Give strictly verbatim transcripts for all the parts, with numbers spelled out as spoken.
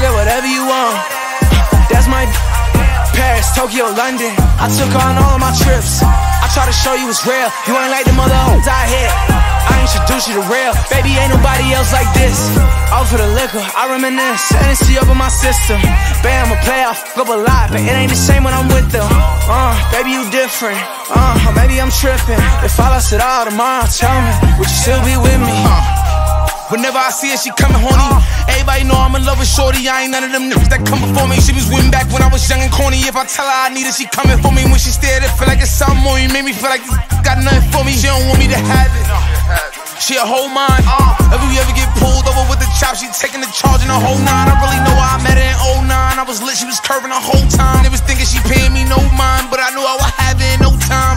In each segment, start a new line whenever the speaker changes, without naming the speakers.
get whatever you want. That's my Paris, Tokyo, London. I took her on all of my trips. I try to show you it's real. You ain't like the mother hoes I hit. I introduce you to real. Baby, ain't nobody else like this. All for the liquor, I reminisce. Hennessy up in my system. Bam, a play, I fuck up a lot, but it ain't the same when I'm with them. Uh, baby, you different. Uh, maybe I'm tripping. If I lost it all tomorrow, tell me, would you still be with me? Uh. Whenever I see her, she coming horny. Everybody know I'm in love with shorty. I ain't none of them niggas that come before me. She was winning back when I was young and corny. If I tell her I need her, she coming for me. When she stared, it feel like it's something more. You made me feel like this got nothing for me. She don't want me to have it. She a whole mind. If we ever get pulled over with the chop, she taking the charge in the whole nine. I really know why I met her in oh nine. I was lit, she was curving the whole time. They was thinking she paying me no mind, but I knew I would have it in no time.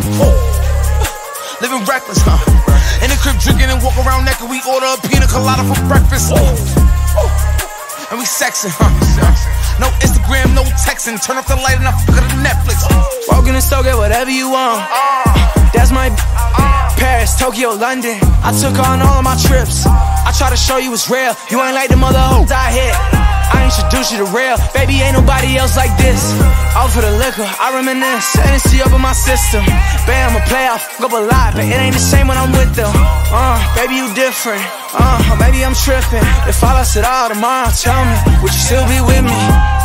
Living reckless, huh? In the crib drinking and walk around naked. We order a pina colada for breakfast. And we sexing, huh? No Instagram, no texting. Turn off the light and I fuck her to Netflix. Walk in the store, get whatever you want. That's my Paris, Tokyo, London. I took her on all of my trips. I try to show you it's real. You ain't like the mother hoes I hit. I introduce you to real. Baby, ain't nobody else like this. All for the liquor, I reminisce. Hennessy up in my system. Bam, a play, I fuck up a lot, but it ain't the same when I'm with them. Uh, baby, you different. Uh, maybe I'm tripping. If I lost it all tomorrow, tell me, would you still be with me?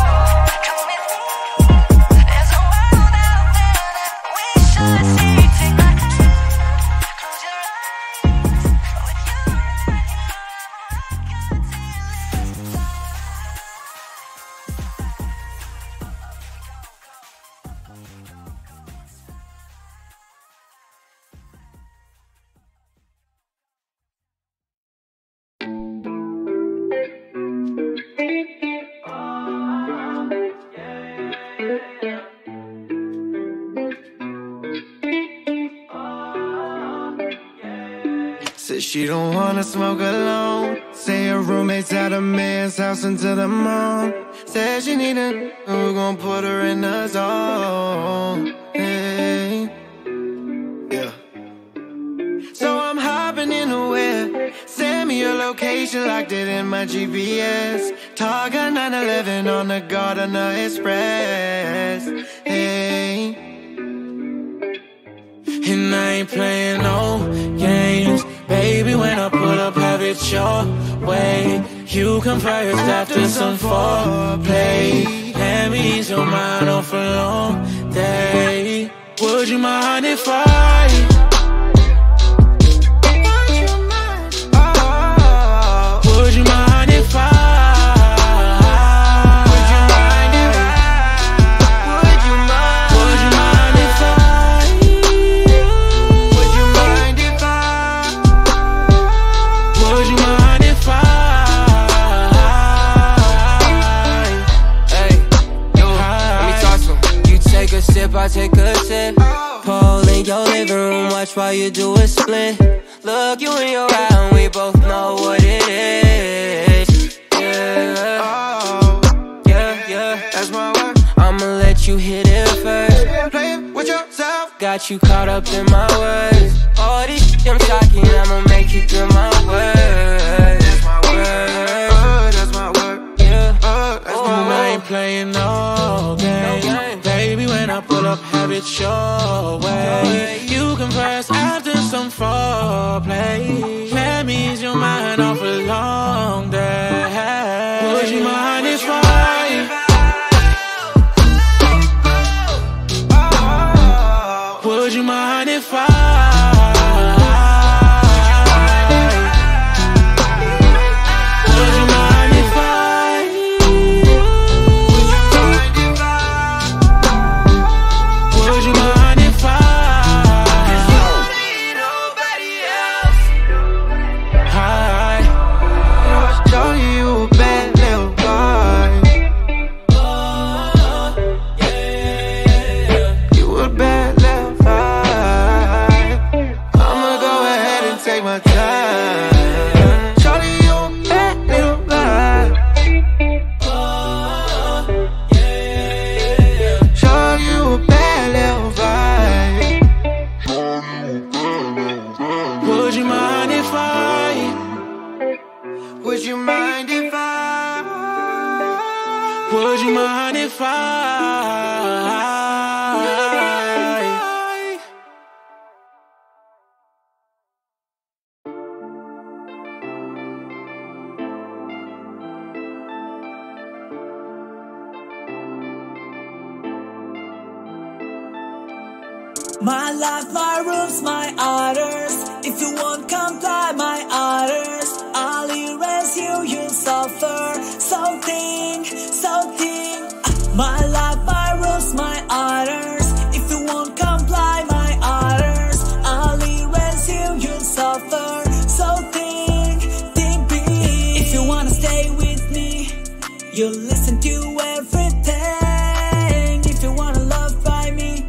Said she don't wanna smoke alone. Say her roommate's at a man's house until the morn. Said she need a who gon' put her in the zone. Hey. Yeah. So I'm hopping in the whip. Send me your location, locked it in my G P S. Targa nine eleven on the Gardner Express. Hey. And I ain't playing no games. Baby, when I pull up, have it your way. You come first after some foreplay. Let me ease your mind off a long day. Would you mind if I oh, would you mind if I Would you mind if I Would you mind Would you mind if I Would you mind if I Would you mind if I Hey, yo, let me talk to him. You take a sip, I take a sip. Pole in your living room, watch while you do a split. Look you in your eye and we both know what it is. Yeah, yeah, yeah, that's my word. I'ma let you hit it first. Play it with yourself. Got you caught up in my words. All this shit I'm talking, I'ma make you do my words. That's my word, uh, that's my word. Yeah, uh, that's my word. I ain't playing no game. no game. Baby, when I pull up, have it your way. You can press after some foreplay. Let me ease your mind off a long day. Would you mind if I Would you mind if I Would you mind if I Would you mind if I Cause you don't need nobody else. Hi, I'll show you a bad little boy.
Would you mind if I?
My life, my rules, my orders. If you won't comply my orders, I'll erase you, you'll suffer. So think, so think. My life, my rules, my orders. If you won't comply my orders, I'll erase you, you'll suffer. So think, think big. If you wanna stay with me, you'll listen to everything. If you wanna love by me,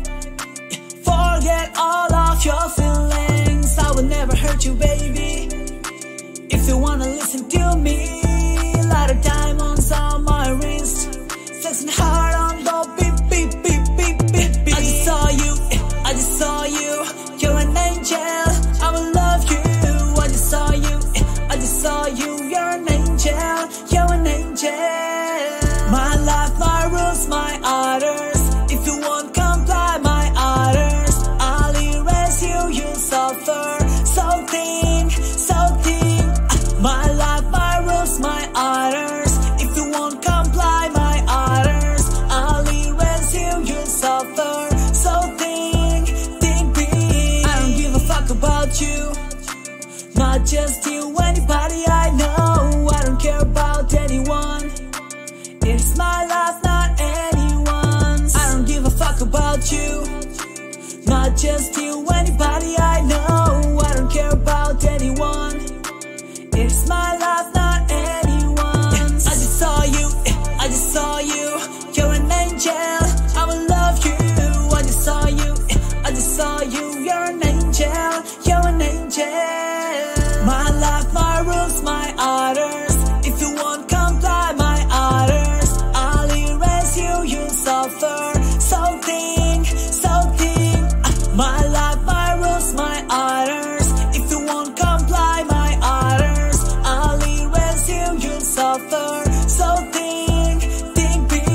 forget all of your feelings. I will never hurt you, baby. If you wanna listen to me, lot of diamonds on my wrist, flexing hard on the beep, beep, beep, beep, beep, beep. I just saw you, I just saw you. You're an angel, I will love you. I just saw you, I just saw you. You're an angel, you're an angel. My life, my rules, my orders. If you won't comply my orders, I'll erase you, you'll suffer. So think, so think. My life, my rules, my orders. If you won't comply my orders, I'll erase you, you'll suffer. So think, think big. I don't give a fuck about you, not just you, anybody I know. I don't care about anyone. It's my life, not anyone's. I don't give a fuck about you, not just you, anybody I know. I don't care about anyone. It's my life, not anyone's. I just saw you, I just saw you. You're an angel, I will love you. I just saw you, I just saw you. You're an angel, you're an angel. My life, my rules, my orders. If you won't comply my orders, I'll erase you, you'll suffer. So think, so think. My life, my rules, my orders. If you won't comply my orders, I'll erase you, you'll suffer. So think, think big.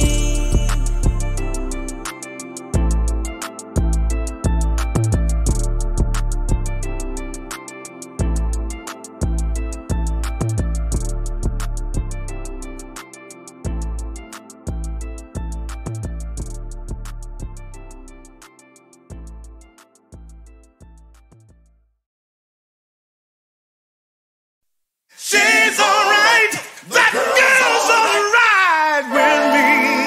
She's alright, that girl's alright with me.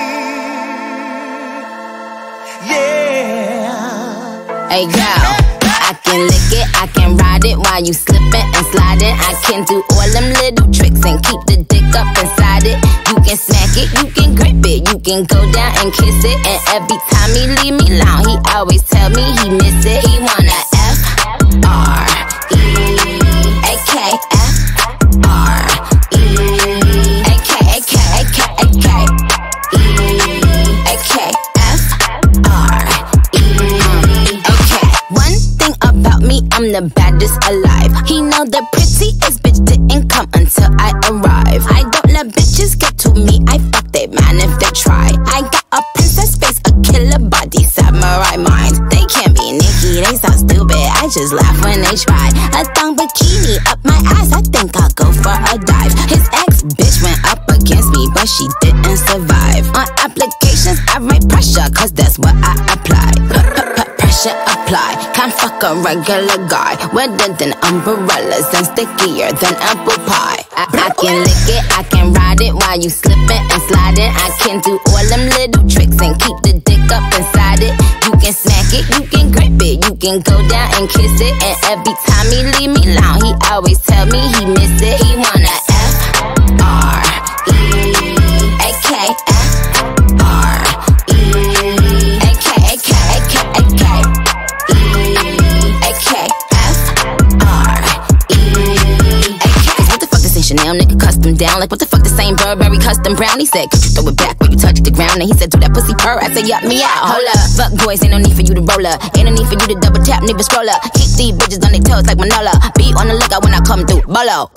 Yeah.
Hey girl, I can lick it, I can ride it while you slipping and sliding. I can do all them little tricks and keep the dick up inside it. You can smack it, you can grip it, you can go down and kiss it. And every time he leave me alone, he always tell me he miss it. He wanna F R E A K F R E A K A K A K A K E A K F R E A K. One thing about me, I'm the baddest alive. He know the prettiest bitch didn't come until I arrive. I don't let bitches get to me, I fuck they man if they try. I got a princess face, a killer body, samurai mind. They can't be Nicki, they so stupid, I just laugh when they try. A thong bikini up my ass, I think I'll go for a dive. His ex bitch went up against me, but she didn't survive. On applications, I write pressure, cause that's what I apply. Pressure apply, can't fuck a regular guy. Wetter than umbrellas and stickier than apple pie. I, I can lick it, I can ride it while you slipping and sliding. I can do all them little tricks and keep the dick up inside it. You can smack it, you can grip it, you can go down and kiss it. And every time he leave me alone, he always tell me he miss it. He wanna F R E A K F R E A K A K A K A K E A K F R E A K. Cause what the fuck this ain't Chanel, nigga, custom down. Like what the fuck this ain't Burberry custom brown. He said, could you throw it back when you touch the ground? And he said, do that pussy purr. I said, yup me out, hold up. Fuck boys, ain't no need for you to roll up. Ain't no need for you to double tap, nigga scroll up. Keep these bitches on their toes like Manola. Be on the lookout when I come through, bolo.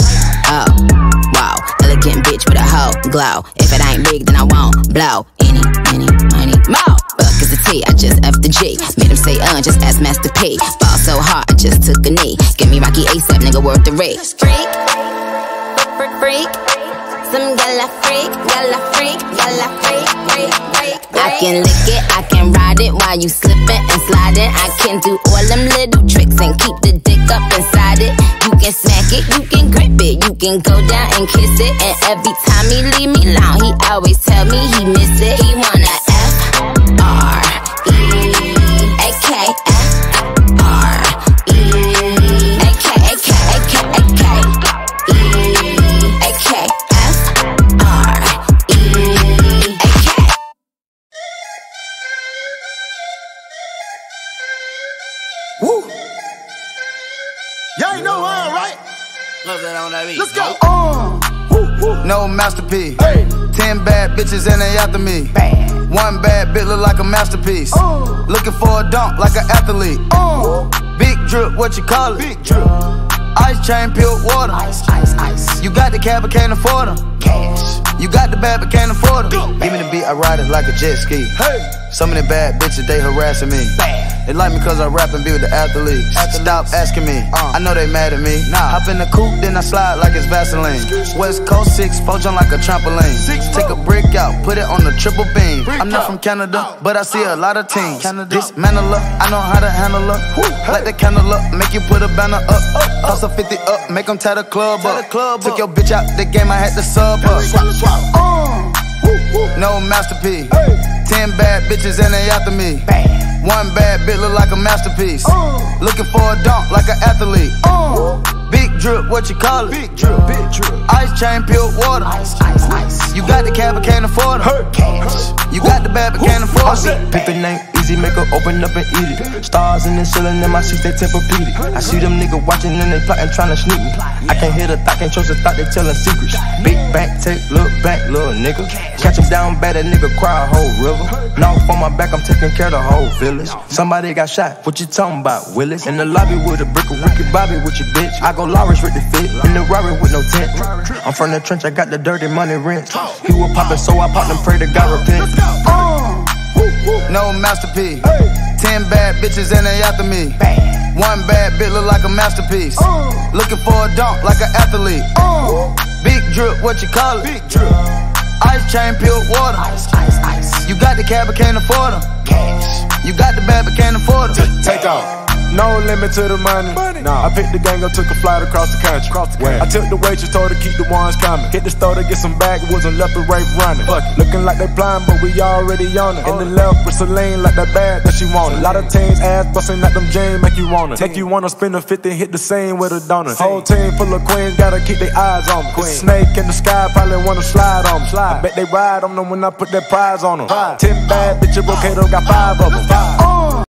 Oh, wow, elegant bitch with a hoe glow. If it ain't big, then I won't blow. Any, any, money, more. Fuck is the T, I just F the G. Made him say, uh, just ask Master P. Ball so hard, I just took a knee. Give me Rocky ASAP, nigga, worth the risk. Freak, freak, freak. Some gala freak, gala freak, gala freak, freak, freak. I can lick it, I can ride it while you slipping and sliding. I can do all them little tricks and keep the dick up inside it. You can smack it, you can grip it, you can go down and kiss it. And every time he leave me alone, he always tell me he miss it. He wanna F R E A K F R E A K A K A K A K E A K F R E A K.
Woo! Y'all ain't know how, right? Let's go. Uh, woo, woo. No masterpiece. Hey. Ten bad bitches and they after me. Bad. One bad bitch look like a masterpiece. Uh. Looking for a dunk like an athlete. Uh. Big drip, what you call it? Big drip. Ice chain, pure water. Ice, ice, ice. You got the cab but can't afford them. Cash. You got the bad but can't afford them. Give me the beat, I ride it like a jet ski. Hey. Some of the bad bitches, they harassing me. Bad. They like me cause I rap and be with the athletes. athletes. Stop asking me, uh, I know they mad at me. Nah. Hop in the coupe, then I slide like it's Vaseline. West Coast six, four jump like a trampoline. Six, Take a brick out, put it on the triple beam. Brick I'm not out. From Canada, but I see a lot of teams. Dismantle her, I know how to handle her. Hey. Light the candle up, make you put a banner up. Uh, Toss a fifty up, make them tie the club tie up. The club Took up. Your bitch out the game, I had to sub up. Swap, swap. Uh, woo, woo. No masterpiece. Hey. Ten bad bitches and they after me. Bad. One bad bitch look like a masterpiece. Uh, Looking for a dunk like an athlete. Uh, big drip, what you call it? Big drip, big drip. Ice chain, pure water. Ice, ice, ice. You got the cab but can't afford it. Cash. You got the bad but can't afford it.
Pick the name easy, make her open up and eat it. Stars in the ceiling in my seats, they Tempur-Pedic. I see them niggas watching and they plotting, trying to sneak me. I can't hear the thought, can't trust the thought, they telling secrets. Big bank, take, look back, little nigga. Catch him down bad, that nigga cry a whole river. Knock on my back, I'm taking care of the whole village. Somebody got shot, what you talking about, Willis? In the lobby with a brick of Ricky Bobby with your bitch. I go Lawrence with the fit, in the Rari with no tent. I'm from the trench, I got the dirty money rent. He was poppin', so I popped and pray to God repent.
Uh, no masterpiece. Ten bad bitches and they after me. One bad bitch look like a masterpiece. Looking for a dunk like an athlete. Big drip, what you call it? Big drip. Ice chain, pure water. Ice, ice, ice. You got the cab but can't afford them. Cash. You got the bad but can't afford them.
Take off. No limit to the money. money. Nah. I picked the gang up, took a flight across the country. Across the country. I took the waitress, told her keep the ones coming. Hit the store to get some backwoods and left the rape running. Looking like they blind, but we already on it. In the left with Celine, like that bag that she wanted. A lot of teams ass busting at them jeans, make you wanna. Make you wanna spend a fifty, hit the scene with a donut. Whole team full of queens, gotta keep their eyes on me. Snake in the sky, probably wanna slide on me. I bet they ride on them when I put that prize on them. Ten bad bitches, Brocato got five of them. Five.